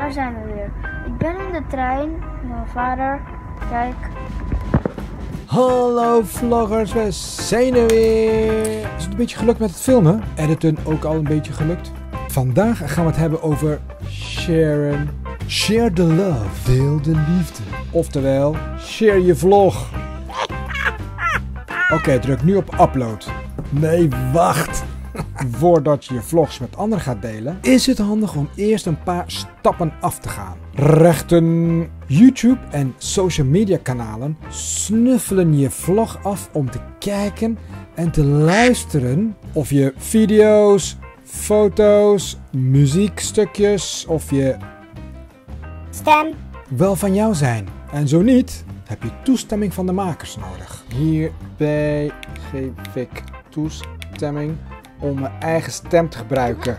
daar zijn we weer. Ik ben in de trein met mijn vader. Kijk. Hallo vloggers, we zijn er weer. Is het een beetje gelukt met het filmen? Editen ook al een beetje gelukt? Vandaag gaan we het hebben over sharen. Share the love. Deel de liefde. Oftewel, share je vlog. Oké, druk nu op upload. Nee, wacht. Voordat je je vlogs met anderen gaat delen, is het handig om eerst een paar stappen af te gaan. Rechten. YouTube en social media kanalen snuffelen je vlog af om te kijken en te luisteren of je video's, foto's, muziekstukjes of je stem wel van jou zijn. En zo niet, heb je toestemming van de makers nodig. Hierbij geef ik toestemming om mijn eigen stem te gebruiken.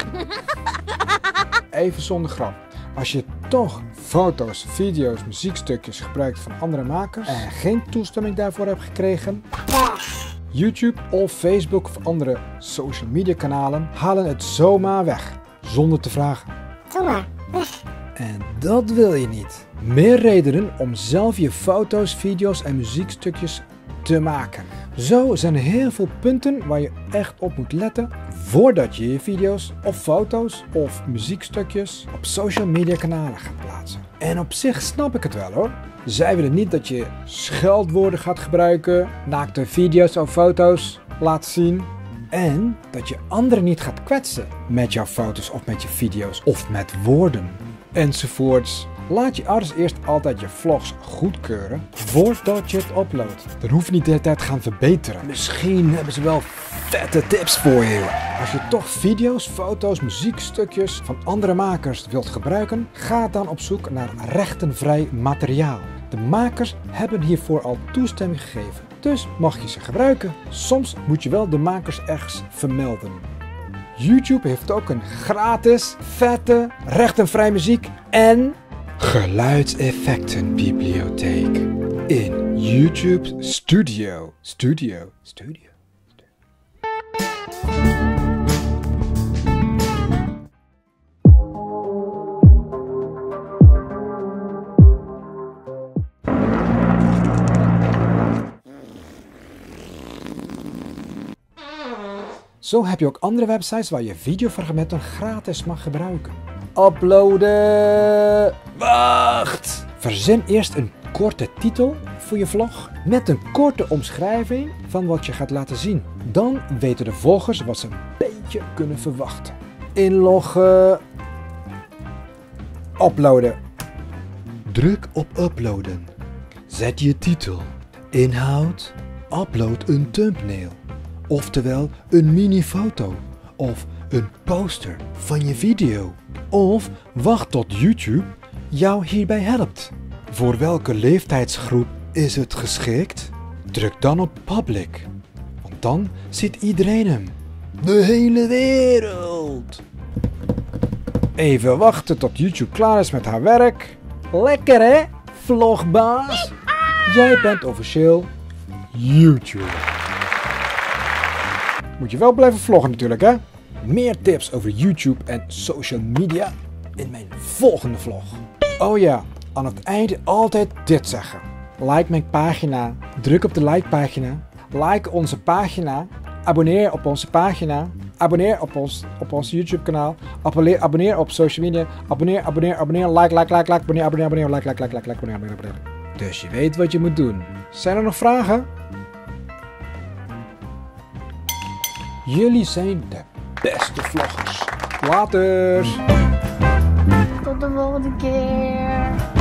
Even zonder grap. Als je toch foto's, video's, muziekstukjes gebruikt van andere makers en geen toestemming daarvoor hebt gekregen, YouTube of Facebook of andere social media kanalen halen het zomaar weg, zonder te vragen. zomaar weg. En dat wil je niet. Meer redenen om zelf je foto's, video's en muziekstukjes te maken. Zo zijn er heel veel punten waar je echt op moet letten voordat je je video's of foto's of muziekstukjes op social media kanalen gaat plaatsen. En op zich snap ik het wel hoor. Zij willen niet dat je scheldwoorden gaat gebruiken, naakte video's of foto's laat zien en dat je anderen niet gaat kwetsen met jouw foto's of met je video's of met woorden enzovoorts. Laat je ouders eerst altijd je vlogs goedkeuren voordat je het uploadt. Dan hoef je niet de hele tijd te gaan verbeteren. Misschien hebben ze wel vette tips voor je. Als je toch video's, foto's, muziekstukjes van andere makers wilt gebruiken, ga dan op zoek naar rechtenvrij materiaal. De makers hebben hiervoor al toestemming gegeven, dus mag je ze gebruiken. Soms moet je wel de makers ergens vermelden. YouTube heeft ook een gratis, vette, rechtenvrij muziek en geluidseffectenbibliotheek in YouTube Studio. Zo heb je ook andere websites waar je videofragmenten gratis mag gebruiken. Uploaden! Wacht! Verzin eerst een korte titel voor je vlog met een korte omschrijving van wat je gaat laten zien. Dan weten de volgers wat ze een beetje kunnen verwachten. Inloggen. Uploaden. Druk op uploaden. Zet je titel. Inhoud. Upload een thumbnail. Oftewel een mini-foto of een poster van je video. Of wacht tot YouTube jou hierbij helpt. Voor welke leeftijdsgroep is het geschikt? Druk dan op public, want dan ziet iedereen hem. De hele wereld. Even wachten tot YouTube klaar is met haar werk. Lekker hè, vlogbaas? Jij bent officieel YouTuber. Moet je wel blijven vloggen natuurlijk hè. Meer tips over YouTube en social media in mijn volgende vlog. Oh ja, aan het einde altijd dit zeggen. Like mijn pagina, druk op de like pagina, like onze pagina, abonneer op onze pagina, abonneer op ons YouTube kanaal, abonneer op social media, abonneer, like, abonneer, like. Dus je weet wat je moet doen. Zijn er nog vragen? Jullie zijn de beste vloggers. Laters! Tot de volgende keer.